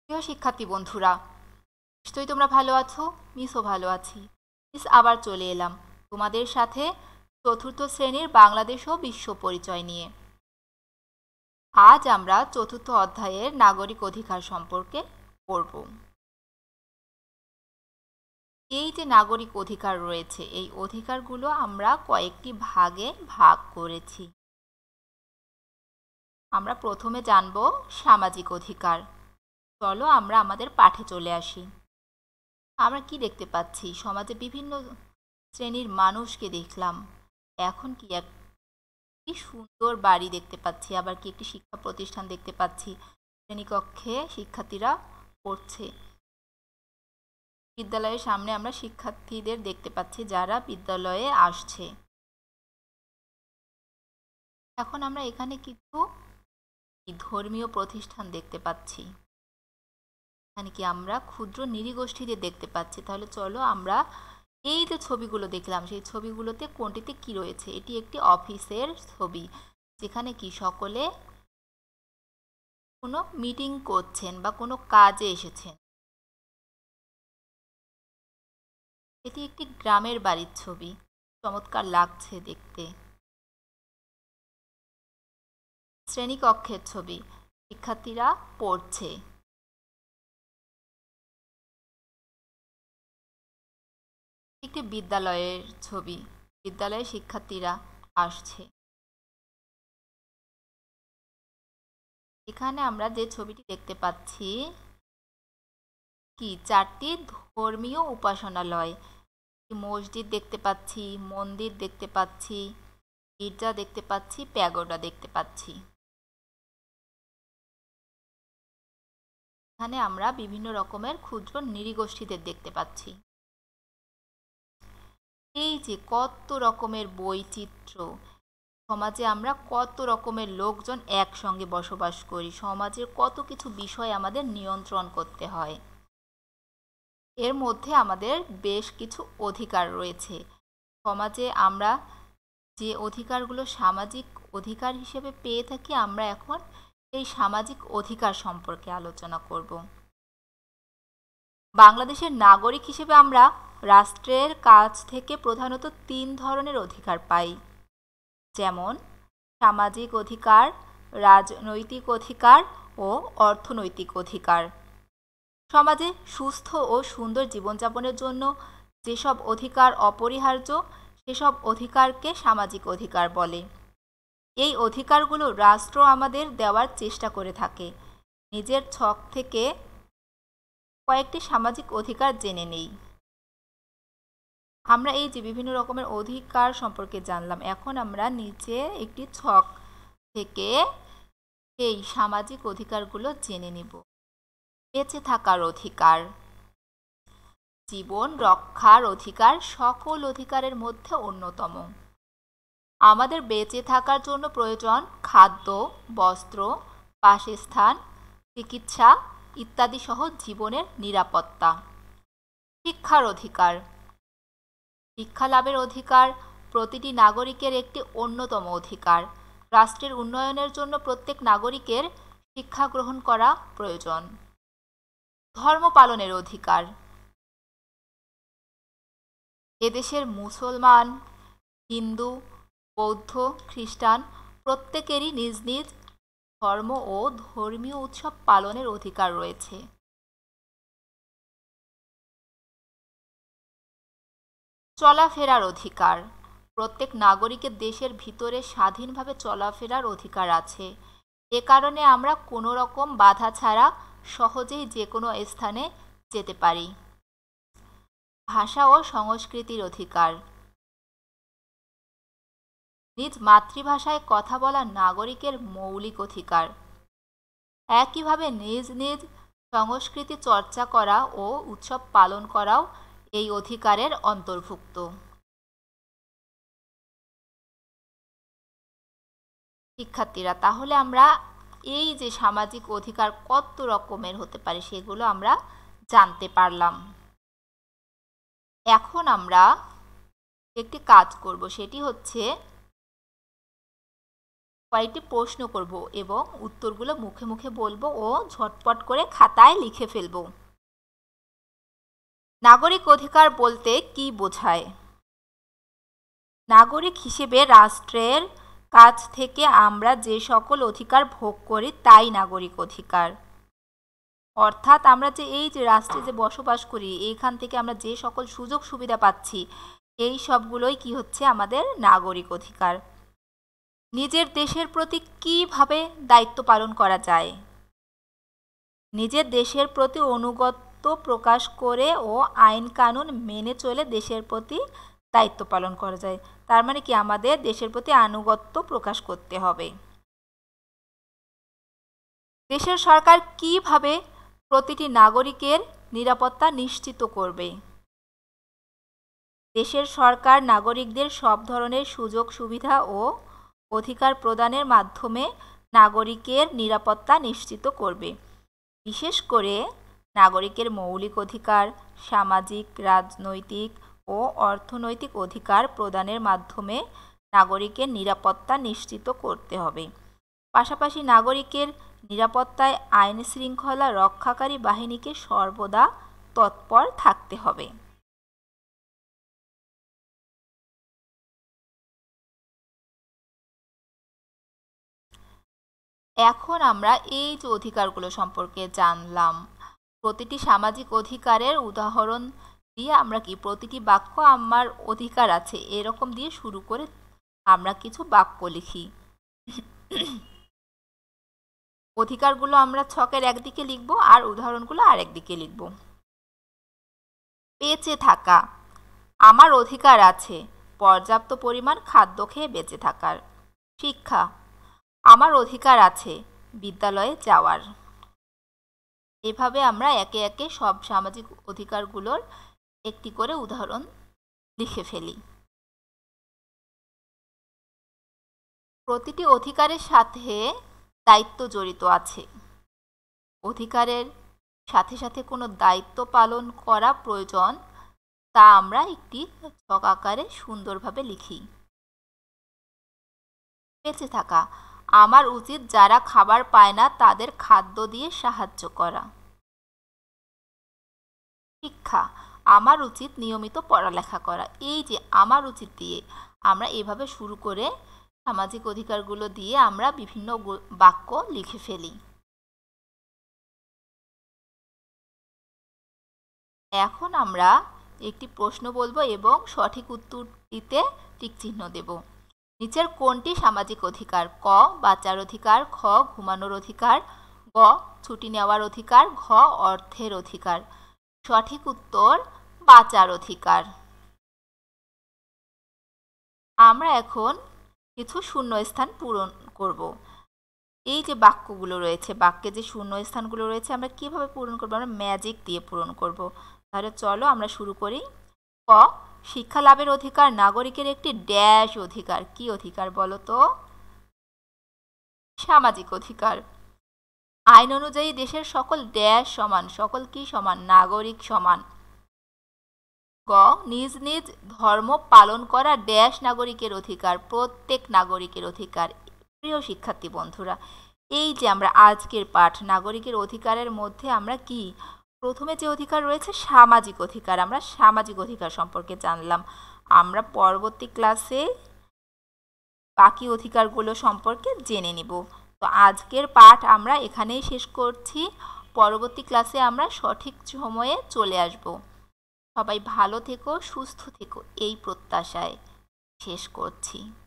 প্রিয় শিক্ষার্থী বন্ধুরা, নিশ্চয়ই তোমরা ভালো আছো। মিসও ভালো আছি। মিস আবার চলে এলাম তোমাদের সাথে চতুর্থ শ্রেণীর বাংলাদেশ ও বিশ্ব পরিচয় নিয়ে। আজ আমরা চতুর্থ অধ্যায়ের নাগরিক অধিকার সম্পর্কে পড়ব। এই যে নাগরিক অধিকার রয়েছে, এই অধিকারগুলো আমরা কয়েকটি ভাগে ভাগ করেছি। আমরা প্রথমে জানব সামাজিক অধিকার। চলো আমরা আমাদের পাঠে চলে আসি। আমরা কি দেখতে পাচ্ছি? সমাজে বিভিন্ন শ্রেণীর মানুষকে দেখলাম। এখন কি সুন্দর বাড়ি দেখতে পাচ্ছি, আবার কি একটি শিক্ষা প্রতিষ্ঠান দেখতে পাচ্ছি। শ্রেণীকক্ষে শিক্ষার্থীরা পড়ছে। বিদ্যালয়ের সামনে আমরা শিক্ষার্থীদের দেখতে পাচ্ছি যারা বিদ্যালয়ে আসছে। এখন আমরা এখানে কিছু ধর্মীয় প্রতিষ্ঠান দেখতে পাচ্ছি। এখানে কি আমরা ক্ষুদ্র নৃগোষ্ঠীদের দেখতে পাচ্ছি। তাহলে চলো আমরা এই যে ছবিগুলো দেখলাম, সেই ছবিগুলোতে কোনটিতে কি রয়েছে? এটি একটি অফিসের ছবি, যেখানে কি সকলে কোনো মিটিং করছেন বা কোনো কাজে এসেছেন। এটি একটি গ্রামের বাড়ির ছবি, চমৎকার লাগছে দেখতে। শ্রেণীকক্ষের ছবি, শিক্ষার্থীরা পড়ছে। একটি বিদ্যালয়ের ছবি, বিদ্যালয়ে শিক্ষার্থীরা আসছে। এখানে আমরা যে ছবিটি দেখতে পাচ্ছি, কি চারটি ধর্মীয় উপাসনালয়, মসজিদ দেখতে পাচ্ছি, মন্দির দেখতে পাচ্ছি, গির্জা দেখতে পাচ্ছি, প্যাগোডা দেখতে পাচ্ছি। এখানে আমরা বিভিন্ন রকমের ক্ষুদ্র নৃগোষ্ঠীদের দেখতে পাচ্ছি। এই যে কত রকমের বৈচিত্র্য, সমাজে আমরা কত রকমের লোকজন একসঙ্গে বসবাস করি, সমাজের কত কিছু বিষয় আমাদের নিয়ন্ত্রণ করতে হয়। এর মধ্যে আমাদের বেশ কিছু অধিকার রয়েছে। সমাজে আমরা যে অধিকারগুলো সামাজিক অধিকার হিসেবে পেয়ে থাকি, আমরা এখন এই সামাজিক অধিকার সম্পর্কে আলোচনা করব। বাংলাদেশের নাগরিক হিসেবে আমরা রাষ্ট্রের কাছ থেকে প্রধানত 3 ধরনের অধিকার পাই, যেমন সামাজিক অধিকার, রাজনৈতিক অধিকার ও অর্থনৈতিক অধিকার। সমাজে সুস্থ ও সুন্দর জীবনযাপনের জন্য যেসব অধিকার অপরিহার্য, সেসব অধিকারকে সামাজিক অধিকার বলে। এই অধিকারগুলো রাষ্ট্র আমাদের দেওয়ার চেষ্টা করে থাকে। নিজের ছক থেকে কয়েকটি সামাজিক অধিকার জেনে নেই। আমরা এই যে বিভিন্ন রকমের অধিকার সম্পর্কে জানলাম, এখন আমরা নিচে একটি ছক থেকে এই সামাজিক অধিকারগুলো জেনে নিব। বেঁচে থাকার অধিকার, জীবন রক্ষার অধিকার সকল অধিকারের মধ্যে অন্যতম। আমাদের বেঁচে থাকার জন্য প্রয়োজন খাদ্য, বস্ত্র, বাসস্থান, চিকিৎসা ইত্যাদি সহ জীবনের নিরাপত্তা। শিক্ষার অধিকার, শিক্ষা লাভের অধিকার প্রতিটি নাগরিকের একটি অন্যতম অধিকার। রাষ্ট্রের উন্নয়নের জন্য প্রত্যেক নাগরিকের শিক্ষা গ্রহণ করা প্রয়োজন। ধর্ম পালনের অধিকার, এদেশের মুসলমান, হিন্দু, বৌদ্ধ, খ্রিস্টান প্রত্যেকেরই নিজ নিজ ধর্ম ও ধর্মীয় উৎসব পালনের অধিকার রয়েছে। চলাফেরার অধিকার, প্রত্যেক নাগরিকের দেশের ভিতরে স্বাধীনভাবে চলাফেরার অধিকার আছে। এ কারণে আমরা কোনো রকম বাধা ছাড়া সহজেই যে কোনো স্থানে যেতে পারি। ভাষা ও সংস্কৃতির অধিকার, নিজ মাতৃভাষায় কথা বলা নাগরিকের মৌলিক অধিকার। একইভাবে নিজ নিজ সংস্কৃতি চর্চা করা ও উৎসব পালন করাও এই অধিকারের অন্তর্ভুক্ত। শিক্ষার্থীরা, তাহলে আমরা এই যে সামাজিক অধিকার কত রকমের হতে পারে সেগুলো আমরা জানতে পারলাম। এখন আমরা একটি কাজ করব, সেটি হচ্ছে কয়েকটি প্রশ্ন করব এবং উত্তরগুলো মুখে মুখে বলবো ও ঝটপট করে খাতায় লিখে ফেলব। নাগরিক অধিকার বলতে কি বোঝায়? নাগরিক হিসেবে রাষ্ট্রের কাছ থেকে আমরা যে সকল অধিকার ভোগ করি তাই নাগরিক অধিকার। অর্থাৎ আমরা এই যে রাষ্ট্রে যে বসবাস করি, এইখান থেকে আমরা যে সকল সুযোগ সুবিধা পাচ্ছি, এই সবগুলোই কি হচ্ছে আমাদের নাগরিক অধিকার। নিজের দেশের প্রতি কিভাবে দায়িত্ব পালন করা যায়? নিজের দেশের প্রতি আনুগত্য প্রকাশ করে ও আইন কানুন মেনে চলে দেশের প্রতি দায়িত্ব পালন করা যায়। তার মানে কি আমাদের দেশের প্রতি আনুগত্য প্রকাশ করতে হবে। দেশের সরকার কিভাবে প্রতিটি নাগরিকের নিরাপত্তা নিশ্চিত করবে? দেশের সরকার নাগরিকদের সব ধরনের সুযোগ সুবিধা ও অধিকার প্রদানের মাধ্যমে নাগরিকের নিরাপত্তা নিশ্চিত করবে। বিশেষ করে নাগরিকের মৌলিক অধিকার, সামাজিক, রাজনৈতিক ও অর্থনৈতিক অধিকার প্রদানের মাধ্যমে নাগরিকের নিরাপত্তা নিশ্চিত করতে হবে। পাশাপাশি নাগরিকের নিরাপত্তায় আইন শৃঙ্খলা রক্ষাকারী বাহিনীকে সর্বদা তৎপর থাকতে হবে। এখন আমরা এই যে অধিকারগুলো সম্পর্কে জানলাম, প্রতিটি সামাজিক অধিকারের উদাহরণ দিয়ে আমরা কি প্রতিটি বাক্য আমার অধিকার আছে এরকম দিয়ে শুরু করে আমরা কিছু বাক্য লিখি। অধিকারগুলো আমরা ছকের একদিকে লিখব আর উদাহরণগুলো আরেকদিকে লিখব। বেঁচে থাকা, আমার অধিকার আছে পর্যাপ্ত পরিমাণ খাদ্য খেয়ে বেঁচে থাকার। শিক্ষা, আমার অধিকার আছে বিদ্যালয়ে যাওয়ার। এভাবে আমরা একে একে সব সামাজিক অধিকারগুলোর একটি করে উদাহরণ লিখে ফেলি। প্রতিটি অধিকারের সাথে দায়িত্ব জড়িত আছে। অধিকারের সাথে সাথে কোনো দায়িত্ব পালন করা প্রয়োজন, তা আমরা একটি ছক আকারে সুন্দরভাবে লিখি। বেঁচে থাকা, আমার উচিত যারা খাবার পায় না তাদের খাদ্য দিয়ে সাহায্য করা। শিক্ষা, আমার উচিত নিয়মিত পড়ালেখা করা। এই যে আমার উচিত দিয়ে আমরা এভাবে শুরু করে সামাজিক অধিকারগুলো দিয়ে আমরা বিভিন্ন বাক্য লিখে ফেলি। এখন আমরা একটি প্রশ্ন বলবো এবং সঠিক উত্তর দিতে টিকচিহ্ন দেব। নিচের কোনটি সামাজিক অধিকার? ক, বাঁচার অধিকার, খ, ঘুমানোর অধিকার, গ, ছুটি নেওয়ার অধিকার, ঘ, অর্থের অধিকার। সঠিক উত্তর বাঁচার অধিকার। আমরা এখন কিছু শূন্যস্থান পূরণ করব। এই যে বাক্যগুলো রয়েছে, বাক্যে যে শূন্যস্থানগুলো রয়েছে আমরা কিভাবে পূরণ করব? আমরা ম্যাজিক দিয়ে পূরণ করব। তাহলে চলো আমরা শুরু করি। ক, শিক্ষা লাভের অধিকার নাগরিকের একটি ড্যাশ অধিকার। কি অধিকার বলো তো? সামাজিক অধিকার। আইন অনুযায়ী দেশের সকল ড্যাশ সমান। সকল কি সমান? নাগরিক সমান। গ, নিজ নিজ ধর্ম পালন করা ড্যাশ নাগরিকের অধিকার। প্রত্যেক নাগরিকের অধিকার। প্রিয় শিক্ষার্থী বন্ধুরা, এই যে আমরা আজকের পাঠ নাগরিকের অধিকারের মধ্যে আমরা কি প্রথমে যে অধিকার রয়েছে সামাজিক অধিকার, আমরা সামাজিক অধিকার সম্পর্কে জানলাম। আমরা পরবর্তী ক্লাসে বাকি অধিকারগুলো সম্পর্কে জেনে নিব। তো আজকের পাঠ আমরা এখানেই শেষ করছি। পরবর্তী ক্লাসে আমরা সঠিক সময়ে চলে আসব। সবাই ভালো থেকো, সুস্থ থেকো, এই প্রত্যাশায় শেষ করছি।